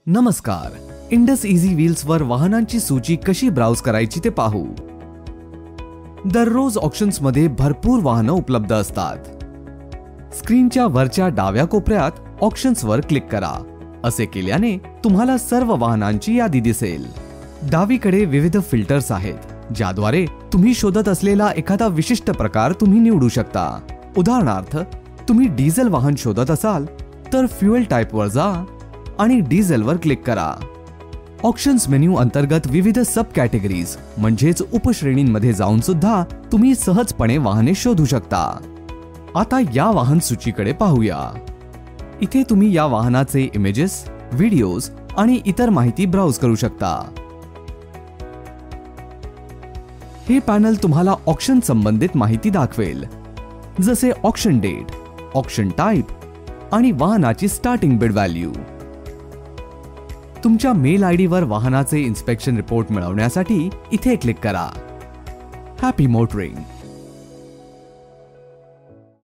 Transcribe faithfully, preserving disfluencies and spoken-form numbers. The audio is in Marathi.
नमस्कार, इंडस इझी व्हील्स वर वाहनांची सूची कशी ब्राउज करायची ते पाहू। दररोज ऑक्शन्स मध्ये भरपूर वाहनं उपलब्ध असतात। स्क्रीनच्या वरच्या डाव्या कोपऱ्यात ऑक्शन्स वर क्लिक करा। असे केल्याने तुम्हाला सर्व वाहनांची यादी दिसेल। डावीकडे विविध फिल्टर्स आहेत, ज्याद्वारे तुम्ही शोधत असलेला एखादा विशिष्ट प्रकार तुम्ही निवडू शकता। उदाहरणार्थ, तुम्ही डिझेल वाहन शोधत असाल तर फ्युएल टाइप वर जा आणि डिझेल वर क्लिक करा। ऑक्शन्स मेन्यू अंतर्गत विविध सब कॅटेगरीज म्हणजेच उपश्रेणींमध्ये जाऊन सुद्धा तुम्ही सहजपणे वाहने शोधू शकता। आता या वाहन सूचीकडे पाहूया। इथे तुम्ही या वाहनाचे इमेजेस, व्हिडिओज आणि इतर माहिती ब्राउज करू शकता। हे पॅनल तुम्हाला ऑक्शन संबंधित माहिती दाखवेल, जसे ऑक्शन डेट, ऑक्शन टाइप आणि वाहनाची स्टार्टिंग बिड व्हॅल्यू। तुमच्या मेल आयडी वर वाहनाचे इन्स्पेक्शन रिपोर्ट मिळवण्यासाठी इथे क्लिक करा। Happy motoring.